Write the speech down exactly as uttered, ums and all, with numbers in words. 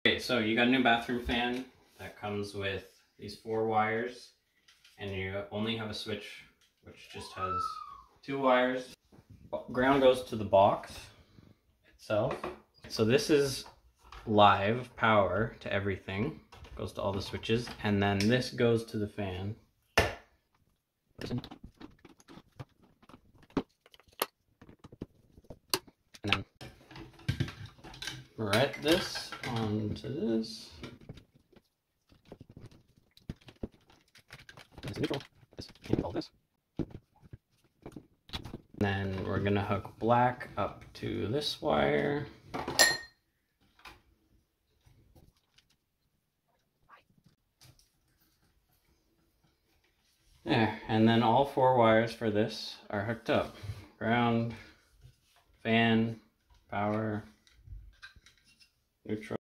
Okay, so you got a new bathroom fan that comes with these four wires, and you only have a switch which just has two wires. Ground goes to the box itself. So this is live power to everything, goes to all the switches, and then this goes to the fan. And then right this onto this. This is neutral. This can't hold this. Then we're gonna hook black up to this wire. There, and then all four wires for this are hooked up. Ground, fan, power, neutral.